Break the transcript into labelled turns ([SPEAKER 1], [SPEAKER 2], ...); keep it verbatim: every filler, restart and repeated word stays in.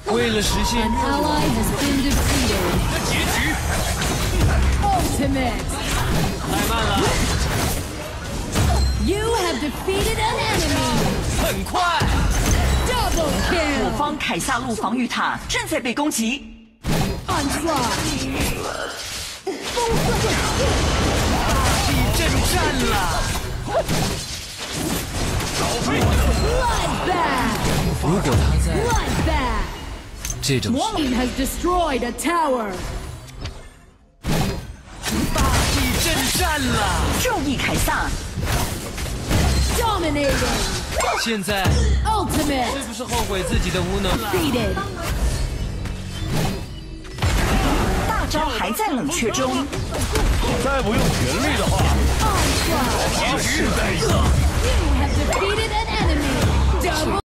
[SPEAKER 1] 为了实现
[SPEAKER 2] An ally has been defeated.
[SPEAKER 1] 结局，
[SPEAKER 2] Ultimate.
[SPEAKER 1] 太慢了，
[SPEAKER 2] You have defeated an enemy.
[SPEAKER 1] 很快。
[SPEAKER 2] Double
[SPEAKER 3] 我
[SPEAKER 2] kill.
[SPEAKER 3] 方凯撒路防御塔正在被攻击。
[SPEAKER 2] Onslaught.
[SPEAKER 1] 地震战了。
[SPEAKER 2] Bloodbath.
[SPEAKER 1] 如果他在
[SPEAKER 2] Bloodbath.
[SPEAKER 1] 这种
[SPEAKER 2] Team has destroyed a tower.
[SPEAKER 1] 地震战了，
[SPEAKER 3] 正义凯撒，
[SPEAKER 2] Dominating.
[SPEAKER 1] 现在
[SPEAKER 2] Ultimate.
[SPEAKER 1] 是不是后悔自己的无能？
[SPEAKER 2] Defeated.
[SPEAKER 3] 大招还在冷却中。
[SPEAKER 4] 再不用全力的话，
[SPEAKER 2] Onslaught.
[SPEAKER 4] 是在一个。
[SPEAKER 2] You have defeated an enemy. Double